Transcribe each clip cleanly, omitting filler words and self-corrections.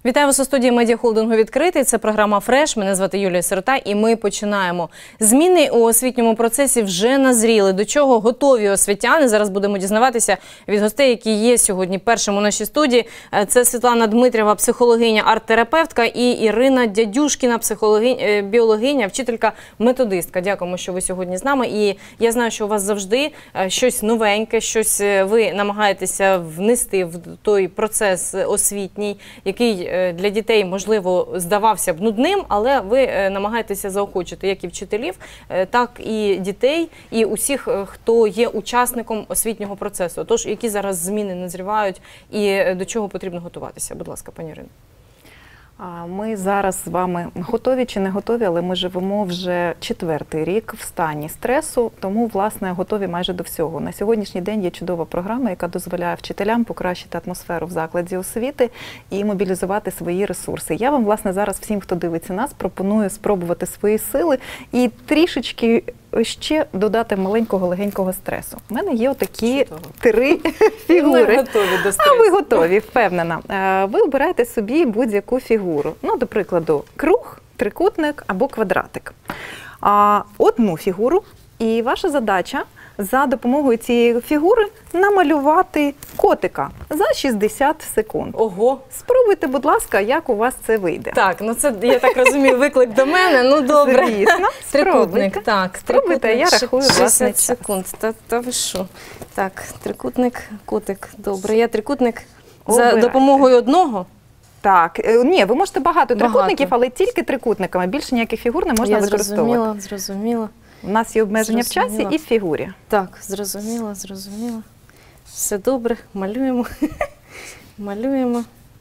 Вітаю вас у студії медіахолдингу «Відкритий». Це програма «Фреш». Мене звати Юлія Сирота і ми починаємо. Зміни у освітньому процесі вже назріли. До чого готові освітяни? Зараз будемо дізнаватися від гостей, які є сьогодні першим у нашій студії. Це Світлана Дмитрєва, психологиня, арт-терапевтка, і Ірина Дядюшкіна, біологиня, вчителька-методистка. Дякуємо, що ви сьогодні з нами. І я знаю, що у вас завжди щось новеньке, щось ви намагаєтеся внести в той процес освітній, який для дітей, можливо, здавався б нудним, але ви намагаєтеся заохочити як і вчителів, так і дітей, і усіх, хто є учасником освітнього процесу. Тож, які зараз зміни назрівають і до чого потрібно готуватися? Будь ласка, пані Ірино. Ми зараз з вами готові чи не готові, але ми живемо вже 4-й рік в стані стресу, тому, власне, готові майже до всього. На сьогоднішній день є чудова програма, яка дозволяє вчителям покращити атмосферу в закладі освіти і мобілізувати свої ресурси. Я вам, власне, зараз всім, хто дивиться нас, пропоную спробувати свої сили і трішечки ще додати маленького легенького стресу. У мене є отакі 3 фігури. Ми готові до стресу. А ви готові, впевнена. Ви обираєте собі будь-яку фігуру. Ну, до прикладу, круг, трикутник або квадратик. Одну фігуру, і ваша задача за допомогою цієї фігури намалювати котика за 60 секунд. Ого! Спробуйте, будь ласка, як у вас це вийде. Так, ну це, я так розумію, виклик до мене. Ну, добре. Звісно, Трикутник, так. Спробуйте, я рахую власне 60 час. секунд. Та ви що? Так, трикутник, котик. Добре, я трикутник за Обирайте. допомогою одного. Так, ні, ви можете багато трикутників, але тільки трикутниками. Більше ніяких фігур не можна використовувати. Зрозуміла. У нас є обмеження в часі і в фігурі. Так, зрозуміла. Все добре, малюємо. Малюємо.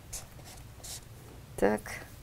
Так.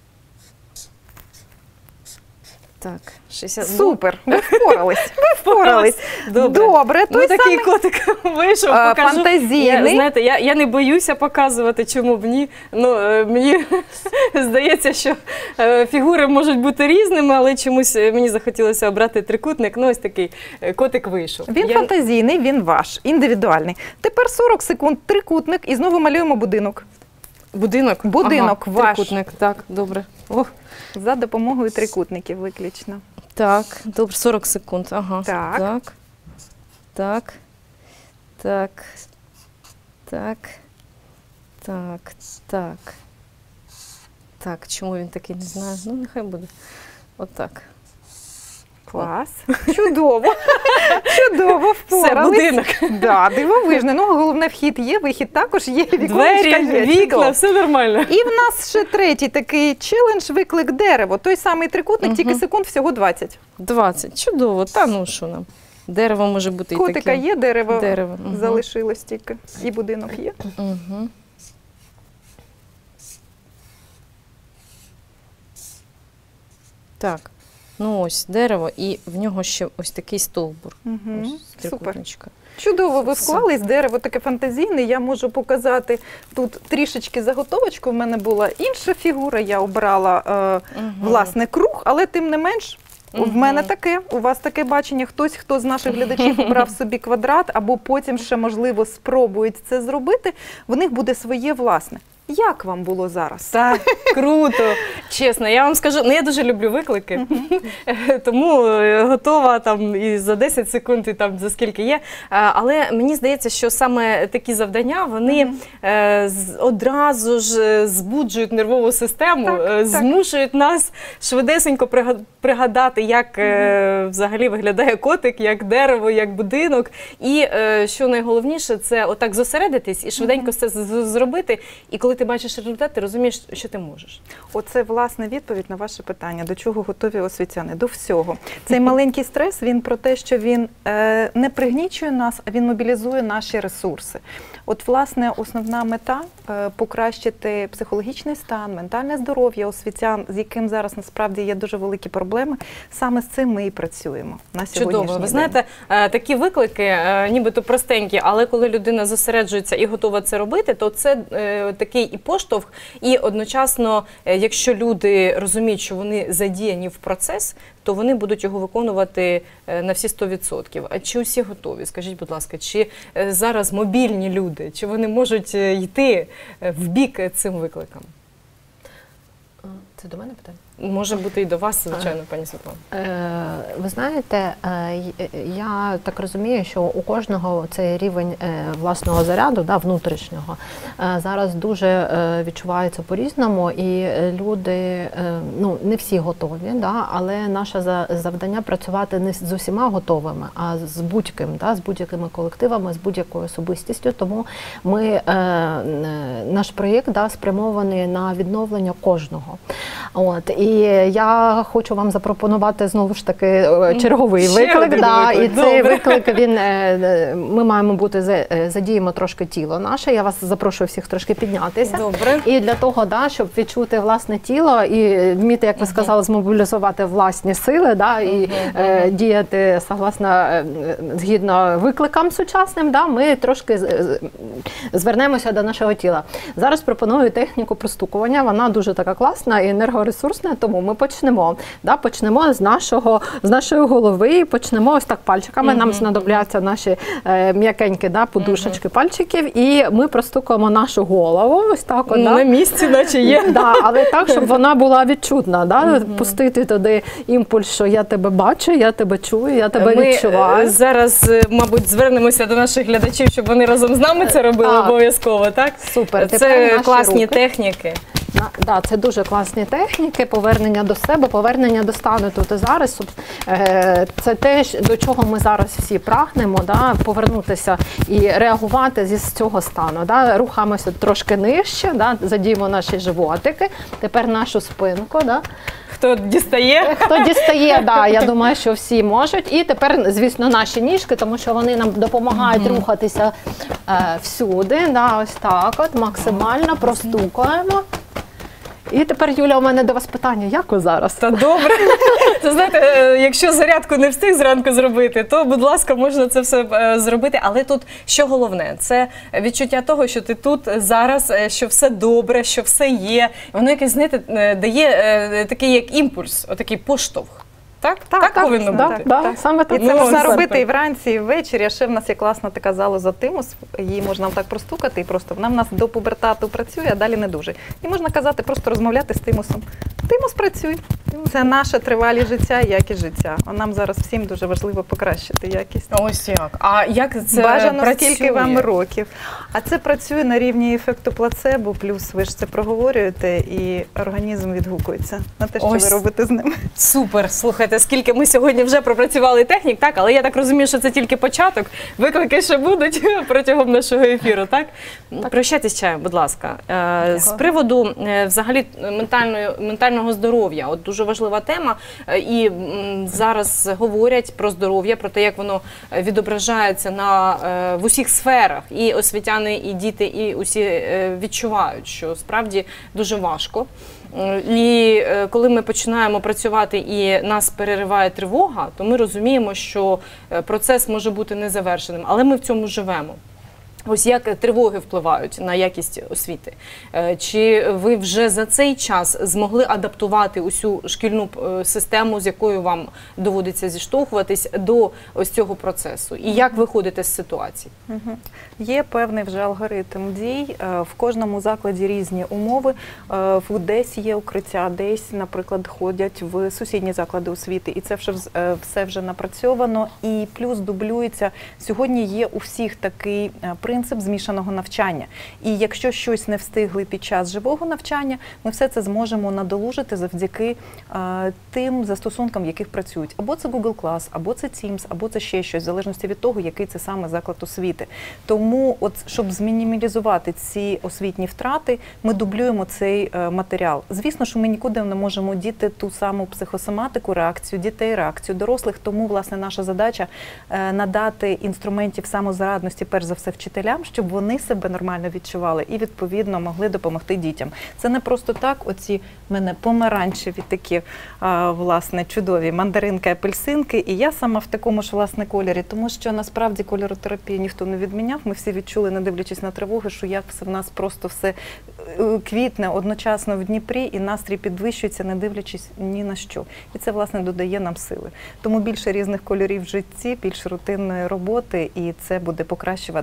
Так, 60. Супер, ви впорались. Ви впорались. Добре, той такий самий котик вийшов, покажу. фантазійний. Знаєте, я не боюся показувати, чому б ні. Ну, мені здається, що фігури можуть бути різними, але чомусь мені захотілося обрати трикутник. Ну, ось такий котик вийшов. Він фантазійний, він ваш, індивідуальний. Тепер 40 секунд трикутник і знову малюємо будинок. Будинок? Будинок ваш. Трикутник, так, добре. О. За допомогою трикутників виключно. Так, добре, 40 секунд. Ага. Так. Так. Так. Так. Так. Так. Так, чому він такий, не знаю. Ну, нехай буде. Отак. Клас. Чудово. Чудово, впорались. Все, будинок. Да, дивовижно. Ну, головне, вхід є, вихід також є, віконечка є. Двері, вікна, Чудово. все нормально. І в нас ще третій такий челендж, виклик дерево. Той самий трикутник, тільки секунд всього 20. 20. Чудово. Та ну що нам. Дерево може бути і таке. Котика є, дерево Угу. залишилось тільки. І будинок є. Угу. Так. Ну ось дерево, і в нього ще ось такий стовбур. Угу. Ось трикутничка. Чудово, ви вклались, дерево таке фантазійне. Я можу показати тут трішечки заготовочку. В мене була інша фігура, я обрала, власне, круг, але тим не менш, в мене таке, у вас таке бачення. Хтось, хто з наших глядачів обрав собі квадрат, або потім ще, можливо, спробують це зробити, в них буде своє власне. Як вам було зараз? Так, круто. Чесно, я вам скажу, ну я дуже люблю виклики, тому готова там і за 10 секунд, і там за скільки є. Але мені здається, що саме такі завдання, вони одразу ж збуджують нервову систему, змушують нас швидесенько пригадати, як взагалі виглядає котик, як дерево, як будинок. І що найголовніше, це отак зосередитись і швиденько це зробити. І коли ти бачиш результат, ти розумієш, що ти можеш. Оце, власне, відповідь на ваше питання. До чого готові освітяни? До всього. Цей маленький стрес, він про те, що він не пригнічує нас, а він мобілізує наші ресурси. От, власне, основна мета – покращити психологічний стан, ментальне здоров'я освітян, з яким зараз, насправді, є дуже великі проблеми. Саме з цим ми і працюємо на сьогоднішній день. Чудово. Ви знаєте, такі виклики, нібито простенькі, але коли людина зосереджується і готова це робити, то це такий і поштовх, і одночасно, якщо люди розуміють, що вони задіяні в процес, то вони будуть його виконувати на всі 100%. А чи усі готові? Скажіть, будь ласка, чи зараз мобільні люди, чи вони можуть йти в бік цим викликам? Це до мене питання? Може бути і до вас, звичайно, пані Світлана. Ви знаєте, я так розумію, що у кожного цей рівень власного заряду, внутрішнього, зараз дуже відчувається по-різному, і люди, не всі готові, але наше завдання працювати не з усіма готовими, а з будь-ким, з будь-якими колективами, з будь-якою особистістю. Тому наш проєкт спрямований на відновлення кожного. І я хочу вам запропонувати знову ж таки черговий виклик. І цей виклик, ми маємо бути, задіємо трошки тіло наше. Я вас запрошую всіх трошки піднятися. Добре. І для того, щоб відчути власне тіло і вміти, як ви сказали, змобілізувати власні сили, і діяти згідно викликам сучасним, ми трошки звернемося до нашого тіла. Зараз пропоную техніку простукування. Вона дуже така класна і енергоресурсна, тому ми почнемо. Почнемо з нашої голови, почнемо ось так пальчиками. Нам знадобляться наші м'якенькі подушечки пальчиків, і ми простукуємо нашу голову. Ось так. На місці, наче є. Але так, щоб вона була відчутна. Пустити туди імпульс, що я тебе бачу, я тебе чую, я тебе відчуваю. Ми зараз, мабуть, звернемося до наших глядачів, щоб вони разом з нами це робили обов'язково, так? Супер. Це класні техніки. Це дуже класні техніки, повернення до себе, повернення до стану тут і зараз. Це те, до чого ми зараз всі прагнемо, повернутися і реагувати зі цього стану. Рухаємося трошки нижче, задіємо наші животики, тепер нашу спинку. Хто дістає? Хто дістає, я думаю, що всі можуть. І тепер, звісно, наші ніжки, тому що вони нам допомагають рухатися всюди. Ось так максимально простукуємо. І тепер, Юля, у мене до вас питання. Як ви зараз? Та добре. Це, знаєте, якщо зарядку не встиг зранку зробити, то, будь ласка, можна це все зробити. Але тут що головне? Це відчуття того, що ти тут зараз, що все добре, що все є. Воно якесь, знаєте, дає такий як імпульс, отакий поштовх. Так повинно бути? Саме так. І це можна робити і вранці, і ввечері. А ще в нас є класна така залоза тимус, її можна так простукати, і просто вона в нас до пубертату працює, а далі не дуже. І можна казати, просто розмовляти з тимусом. Тимус, працюй. Це наше тривалість життя, якість життя. А нам зараз всім дуже важливо покращити якість. Ось як. А як це бажано працює? Скільки вам років. А це працює на рівні ефекту плацебо, плюс ви ж це проговорюєте, і організм відгукується на те, що ви робите з ним. Супер. Слухайте, скільки ми сьогодні вже пропрацювали технік, так? Але я так розумію, що це тільки початок. Виклики ще будуть протягом нашого ефіру, так? Прощайтесь чаєм, будь ласка. З приводу взагалі ментального здоров'я. От дуже важлива тема. І зараз говорять про здоров'я, про те, як воно відображається в усіх сферах. І освітяни, і діти, і усі відчувають, що справді дуже важко. І коли ми починаємо працювати і нас перериває тривога, то ми розуміємо, що процес може бути незавершеним, але ми в цьому живемо. Ось як тривоги впливають на якість освіти? Чи ви вже за цей час змогли адаптувати усю шкільну систему, з якою вам доводиться зіштовхуватись, до ось цього процесу? І як виходите з ситуації? Є певний вже алгоритм дій. В кожному закладі різні умови. Десь є укриття, десь, наприклад, ходять в сусідні заклади освіти. І це все вже напрацьовано. І плюс дублюється. Сьогодні є у всіх такий принцип змішаного навчання. І якщо щось не встигли під час живого навчання, ми все це зможемо надолужити завдяки тим застосункам, в яких працюють. Або це Google Class, або це Teams, або це ще щось, в залежності від того, який це саме заклад освіти. Тому, щоб змінімалізувати ці освітні втрати, ми дублюємо цей матеріал. Звісно, що ми нікуди не можемо діти ту саму психосоматику, реакцію дітей, реакцію дорослих. Тому, власне, наша задача надати інструментів самозарадності, перш за все, вчителям, щоб вони себе нормально відчували і, відповідно, могли допомогти дітям. Це не просто так, оці в мене помаранчеві такі, власне, чудові мандаринки, апельсинки, і я сама в такому ж, власне, кольорі, тому що, насправді, кольоротерапію ніхто не відміняв. Ми всі відчули, не дивлячись на тривоги, що як все в нас просто все квітне одночасно в Дніпрі, і настрій підвищується, не дивлячись ні на що. І це, власне, додає нам сили. Тому більше різних кольорів в житті, більше рутинної роботи, і це буде покращувати наш ресурс.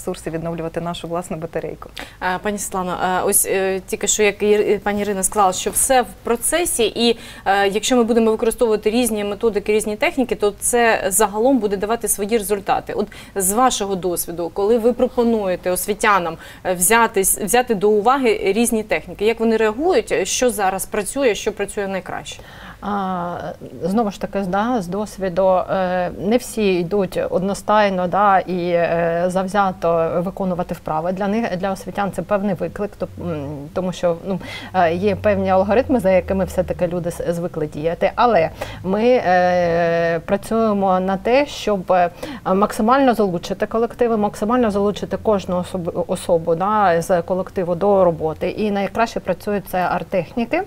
ресурси, відновлювати нашу власну батарейку. Пані Світлано, ось тільки що, як пані Ірина сказала, що все в процесі, і якщо ми будемо використовувати різні методики, різні техніки, то це загалом буде давати свої результати. От з вашого досвіду, коли ви пропонуєте освітянам взяти до уваги різні техніки, як вони реагують, що зараз працює, що працює найкраще? Знову ж таки, з досвіду, не всі йдуть одностайно і завзято виконувати вправи. Для освітян це певний виклик, тому що є певні алгоритми, за якими все-таки люди звикли діяти. Але ми працюємо на те, щоб максимально залучити колективи, максимально залучити кожну особу з колективу до роботи. І найкраще працюють це арт-техніки.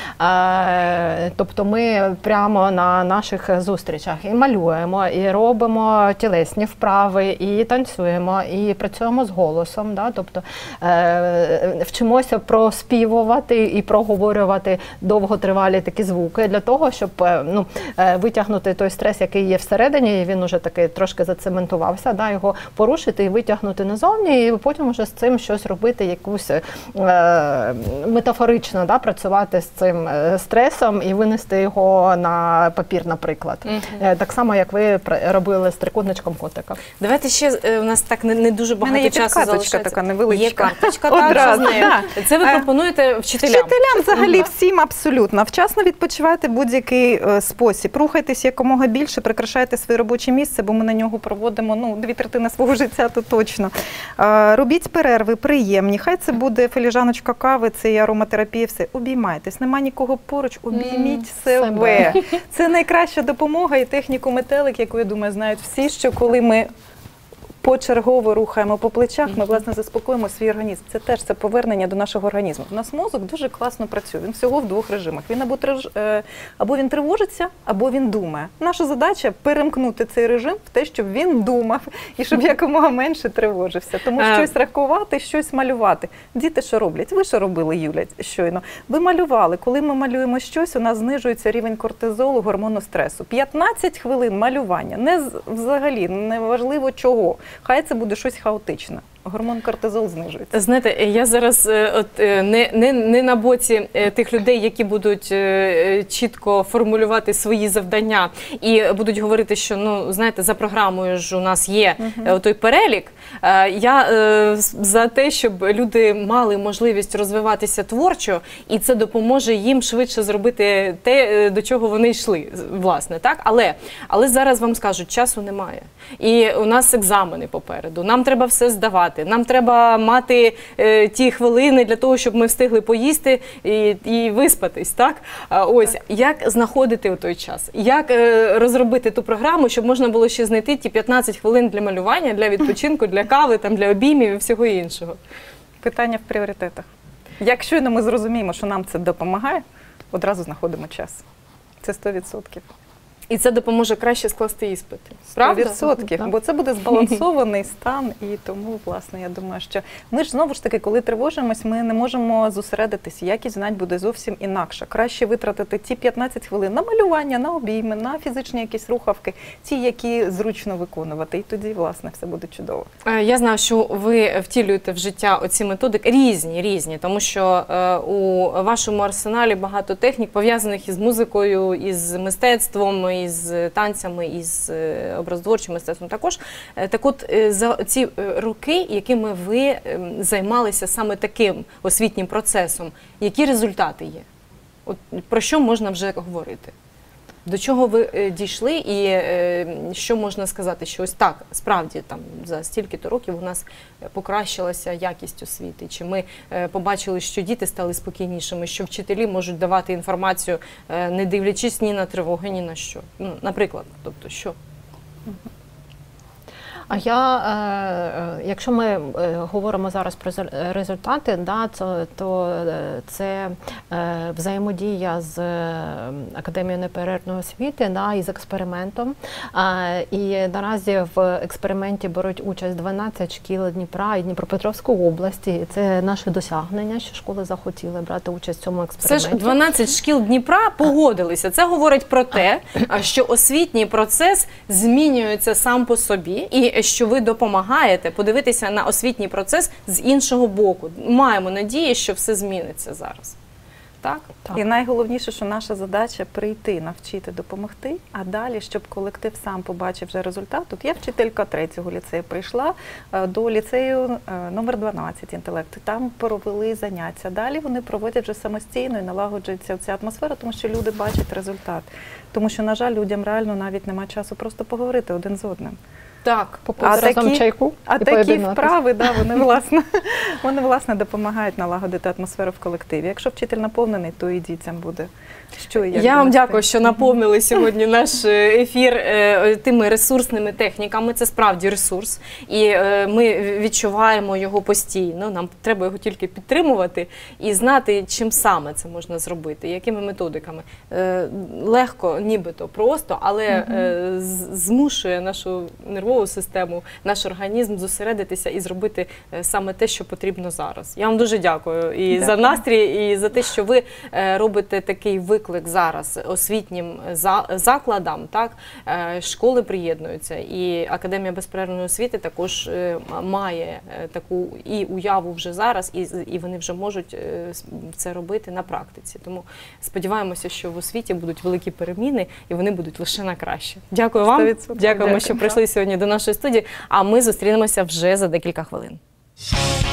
Тобто ми прямо на наших зустрічах і малюємо, і робимо тілесні вправи, і танцюємо, і працюємо з голосом. Тобто вчимося проспівувати і проговорювати довготривалі такі звуки для того, щоб витягнути той стрес, який є всередині, і він уже таки трошки зацементувався, його порушити і витягнути назовні, і потім вже з цим щось робити, якусь метафорично працювати з цим стресом і винести його на папір, наприклад. Так само, як ви робили з трикутничком котика. Давайте ще, у нас так не дуже багато часу залишається. Така невеличка. Є карточка, так, з нею. Це ви пропонуєте вчителям? Вчителям взагалі всім абсолютно. Вчасно відпочивайте будь-який спосіб. Рухайтесь якомога більше, прикрашайте своє робоче місце, бо ми на нього проводимо 2/3 свого життя, то точно. Робіть перерви, приємні. Хай це буде філіжаночка кави, це і ароматерапія, все. Обіймайтесь. Нема нікого поруч, обійміть себе. Це найкраща допомога і техніку метелик, яку, я думаю, знають всі, що коли ми почергово рухаємо по плечах, ми, власне, заспокоїмо свій організм. Це теж повернення до нашого організму. У нас мозок дуже класно працює. Він всього в 2 режимах. Він або він тривожиться, або він думає. Наша задача – перемкнути цей режим в те, щоб він думав і щоб якомога менше тривожився. Тому щось рахувати, щось малювати. Діти що роблять? Ви що робили, Юля, щойно? Ви малювали. Коли ми малюємо щось, у нас знижується рівень кортизолу, гормону стресу. 15 хвилин малювання. Взагалі, неважливо чого. Хай це буде щось хаотичне. Гормон кортизол знижується. Знаєте, я зараз не на боці тих людей, які будуть чітко формулювати свої завдання і будуть говорити, що, знаєте, за програмою ж у нас є той перелік. Я за те, щоб люди мали можливість розвиватися творчо, і це допоможе їм швидше зробити те, до чого вони йшли, власне, так? Але зараз вам скажуть, часу немає. І у нас екзамени попереду, нам треба все здавати. Нам треба мати ті хвилини для того, щоб ми встигли поїсти і виспатись, так? Ось, як знаходити у той час? Як розробити ту програму, щоб можна було ще знайти ті 15 хвилин для малювання, для відпочинку, для кави, для обіймів і всього іншого? Питання в пріоритетах. Як щойно ми зрозуміємо, що нам це допомагає, одразу знаходимо час. Це 100%. І це допоможе краще скласти іспити. Правда? 100%, бо це буде збалансований стан, і тому, власне, я думаю, що ми ж, знову ж таки, коли тривожимось, ми не можемо зосередитися, якість знань буде зовсім інакша. Краще витратити ті 15 хвилин на малювання, на обійми, на фізичні якісь рухавки, ті, які зручно виконувати, і тоді, власне, все буде чудово. Я знаю, що ви втілюєте в життя оці методики різні, тому що у вашому арсеналі багато технік, пов'язаних із музикою, із мистецтвом, із танцями, із образотворчим мистецтвом також. Так от, за ці роки, якими ви займалися саме таким освітнім процесом, які результати є? От, про що можна вже говорити? До чого ви дійшли і що можна сказати, що ось так, справді, за стільки-то років у нас покращилася якість освіти? Чи ми побачили, що діти стали спокійнішими, що вчителі можуть давати інформацію, не дивлячись ні на тривоги, ні на що? Наприклад, тобто, що? Якщо ми говоримо зараз про результати, то це взаємодія з Академією неперервної освіти і з експериментом. І наразі в експерименті беруть участь 12 шкіл Дніпра і Дніпропетровської області. І це наше досягнення, що школи захотіли брати участь в цьому експерименті. Це ж 12 шкіл Дніпра погодилися. Це говорить про те, що освітній процес змінюється сам по собі. І і що ви допомагаєте подивитися на освітній процес з іншого боку. Маємо надію, що все зміниться зараз. Так? І найголовніше, що наша задача прийти, навчити, допомогти, а далі, щоб колектив сам побачив вже результат. Тут я вчителька 3-го ліцею, прийшла до ліцею номер 12 інтелект. Там провели заняття. Далі вони проводять вже самостійно і налагоджується ця атмосфера, тому що люди бачать результат. Тому що, на жаль, людям реально навіть немає часу просто поговорити один з одним. Так. Попити разом чайку А і такі поєднатися. вправи, да, вони, власне, допомагають налагодити атмосферу в колективі. Якщо вчитель наповнений, то і дітям буде що і як Я вам донести. дякую, що наповнили сьогодні наш ефір тими ресурсними техніками. Це справді ресурс, і ми відчуваємо його постійно. Нам треба його тільки підтримувати і знати, чим саме це можна зробити, якими методиками. Легко, нібито просто, але змушує нашу нервову систему, наш організм зосередитися і зробити саме те, що потрібно зараз. Я вам дуже дякую і за настрій, і за те, що ви робите такий виклик зараз освітнім закладам, так? Школи приєднуються, і Академія безперервної освіти також має таку і уяву вже зараз, і вони вже можуть це робити на практиці. Тому сподіваємося, що в освіті будуть великі переміни, і вони будуть лише на краще. Дякую вам, 100%. дякуємо, що прийшли сьогодні до нашої студії, а ми зустрінемося вже за декілька хвилин.